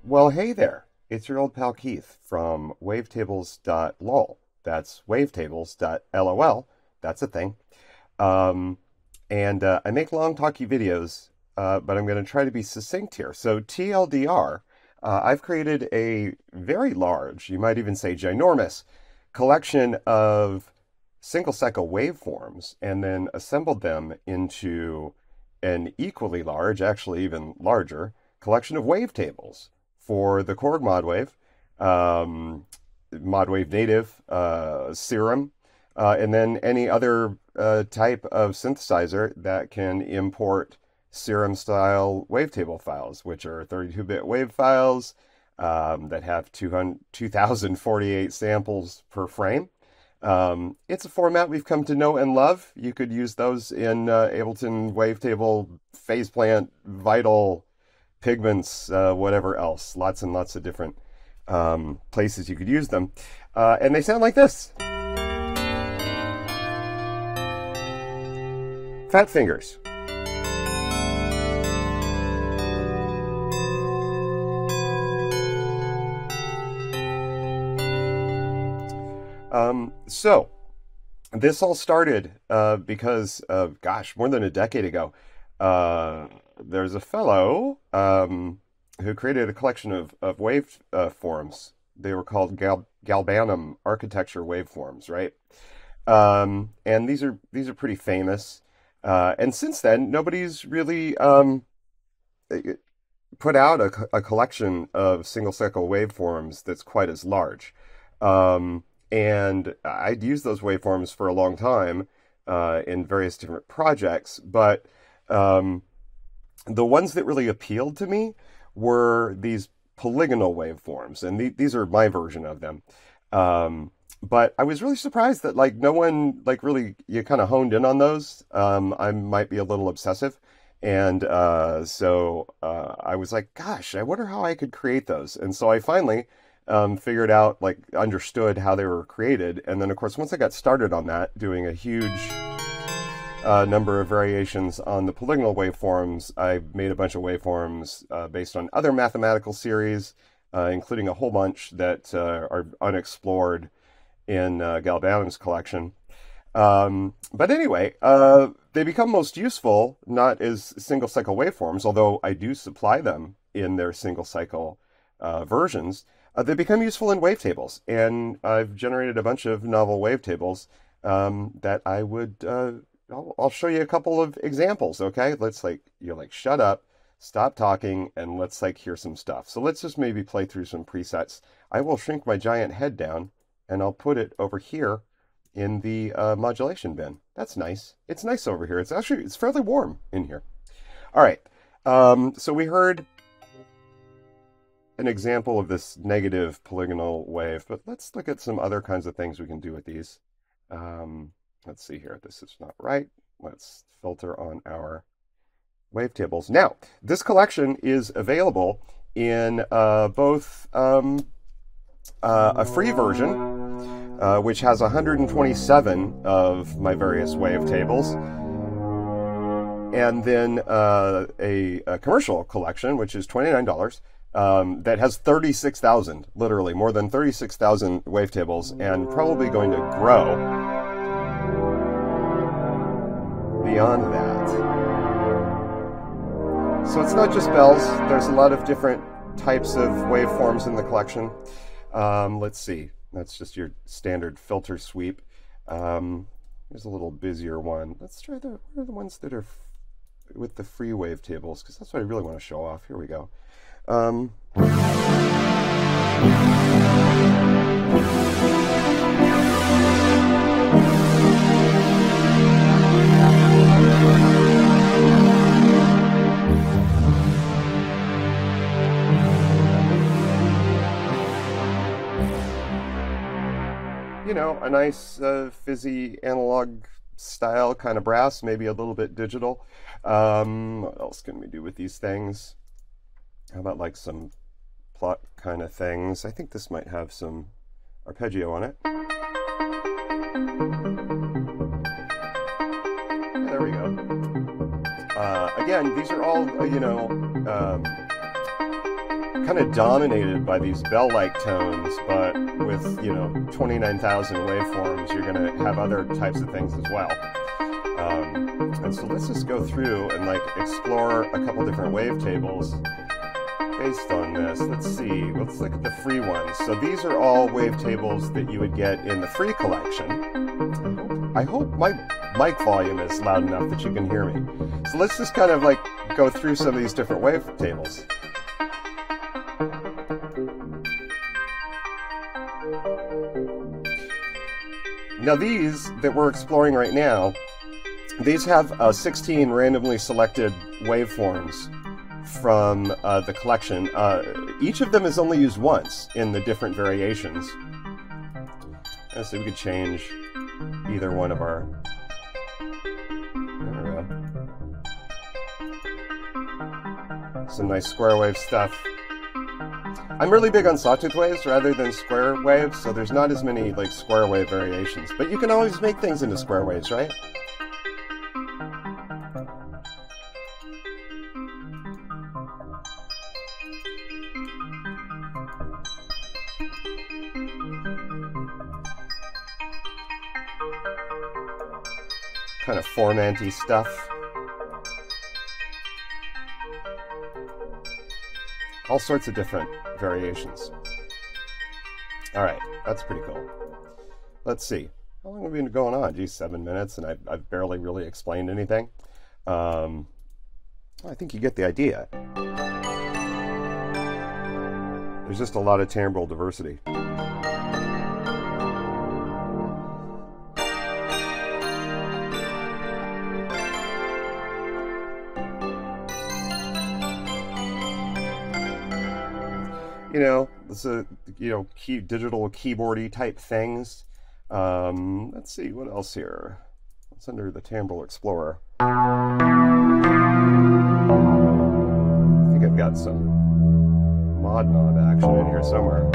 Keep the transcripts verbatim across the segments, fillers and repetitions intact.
Well, hey there. It's your old pal Keith from wavetables dot lol. That's wavetables dot lol. That's a thing. Um, and uh, I make long, talky videos, uh, but I'm going to try to be succinct here. So, T L D R, uh, I've created a very large, you might even say ginormous, collection of single cycle waveforms and then assembled them into an equally large, actually even larger, collection of wavetables for the Korg modwave, um, modwave native, uh, Serum, uh, and then any other uh, type of synthesizer that can import Serum style wavetable files, which are thirty-two bit wave files um, that have two thousand forty-eight samples per frame. Um, it's a format we've come to know and love. You could use those in uh, Ableton, Wavetable, Phase Plant, Vital, Pigments, uh, whatever else. Lots and lots of different um, places you could use them. Uh, and they sound like this. Fat fingers. Um, so, this all started uh, because, of, gosh, more than a decade ago, uh, there's a fellow um, who created a collection of, of wave uh, forms. They were called gal galbanum architecture waveforms, right? Um, and these are these are pretty famous. Uh, and since then, nobody's really um, put out a, a collection of single cycle waveforms that's quite as large. Um, And I'd used those waveforms for a long time uh, in various different projects, but um, the ones that really appealed to me were these polygonal waveforms, and th these are my version of them. Um, but I was really surprised that like no one like really you kind of honed in on those. Um, I might be a little obsessive, and uh, so uh, I was like, gosh, I wonder how I could create those. And so I finally Um, figured out, like, understood how they were created. And then, of course, once I got started on that, doing a huge uh, number of variations on the polygonal waveforms, I made a bunch of waveforms uh, based on other mathematical series, uh, including a whole bunch that uh, are unexplored in uh, Galbanum's collection. Um, but anyway, uh, they become most useful not as single cycle waveforms, although I do supply them in their single cycle uh, versions. Uh, they become useful in wavetables, and I've generated a bunch of novel wavetables um, that I would, uh, I'll, I'll show you a couple of examples, okay? Let's like, you're like, shut up, stop talking, and let's like hear some stuff. So let's just maybe play through some presets. I will shrink my giant head down, and I'll put it over here in the uh, modulation bin. That's nice. It's nice over here. It's actually, it's fairly warm in here. All right, um, so we heard an example of this negative polygonal wave, but let's look at some other kinds of things we can do with these. Um, let's see here. This is not right. Let's filter on our wavetables. Now, this collection is available in uh, both um, uh, a free version, uh, which has one hundred twenty-seven of my various wavetables, and then uh, a, a commercial collection, which is twenty-nine dollars. Um, that has thirty-six thousand, literally, more than thirty-six thousand wavetables, and probably going to grow beyond that. So it's not just bells. There's a lot of different types of waveforms in the collection. Um, let's see. That's just your standard filter sweep. Um, here's a little busier one. Let's try the, what are the ones that are f with the free wavetables, because that's what I really want to show off. Here we go. Um, you know, a nice uh, fizzy analog style kind of brass, maybe a little bit digital. Um, what else can we do with these things? How about like some plot kind of things? I think this might have some arpeggio on it. Yeah, there we go. Uh, again, these are all, uh, you know, um, kind of dominated by these bell-like tones, but with, you know, twenty-nine thousand waveforms, you're going to have other types of things as well. Um, and so let's just go through and like explore a couple different wavetables based on this. Let's see, let's look at the free ones. So these are all wavetables that you would get in the free collection. I hope my mic volume is loud enough that you can hear me. So let's just kind of like go through some of these different wavetables. Now these that we're exploring right now, these have uh, sixteen randomly selected waveforms from uh, the collection. Uh, each of them is only used once in the different variations. And so we could change either one of our... There we go. Some nice square wave stuff. I'm really big on sawtooth waves rather than square waves, so there's not as many like square wave variations. But you can always make things into square waves, right? Kind of formanty stuff. All sorts of different variations. All right, that's pretty cool. Let's see. How long have we been going on? Geez, seven minutes, and I've, I've barely really explained anything. Um, I think you get the idea. There's just a lot of timbral diversity. You know, this is a, you know, key, digital keyboardy type things. Um, let's see, what else here? What's under the Timbral Explorer? I think I've got some mod knob action in here somewhere.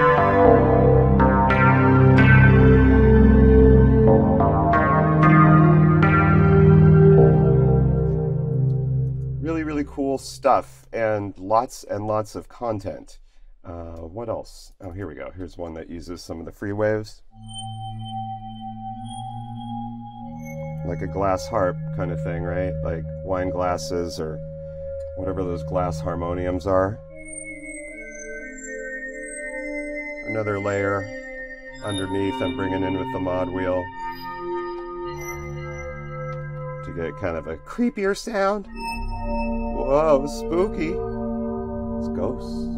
Really, really cool stuff, and lots and lots of content. Uh, what else? Oh, here we go. Here's one that uses some of the free waves. Like a glass harp kind of thing, right? Like wine glasses or whatever those glass harmoniums are. Another layer underneath I'm bringing in with the mod wheel to get kind of a creepier sound. Whoa, spooky. It's ghosts.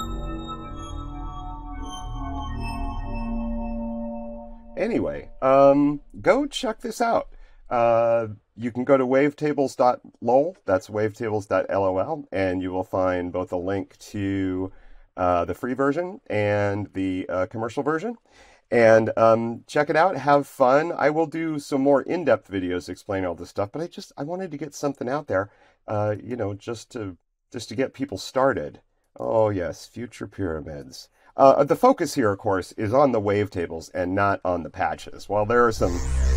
Anyway, um, go check this out. Uh, you can go to wavetables dot lol, that's wavetables dot lol, and you will find both a link to uh, the free version and the uh, commercial version. And um, check it out, have fun. I will do some more in-depth videos explaining all this stuff, but I just, I wanted to get something out there, uh, you know, just to, just to get people started. Oh yes, future pyramids. Uh, the focus here, of course, is on the wavetables and not on the patches. While there are some,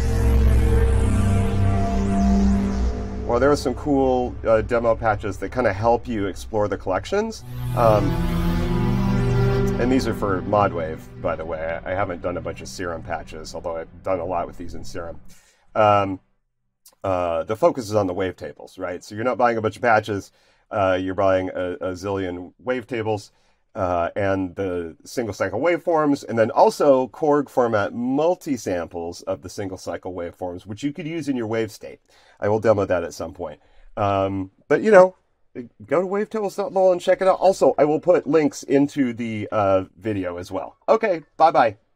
while there are some cool uh, demo patches that kind of help you explore the collections, um, and these are for modwave, by the way. I haven't done a bunch of Serum patches, although I've done a lot with these in Serum. Um, uh, the focus is on the wavetables, right? So you're not buying a bunch of patches. Uh, you're buying a, a zillion wavetables. Uh, and the single cycle waveforms, and then also Korg format multi-samples of the single cycle waveforms, which you could use in your wave state. I will demo that at some point. Um, but, you know, go to wavetables dot lol and check it out. Also, I will put links into the uh, video as well. Okay, bye-bye.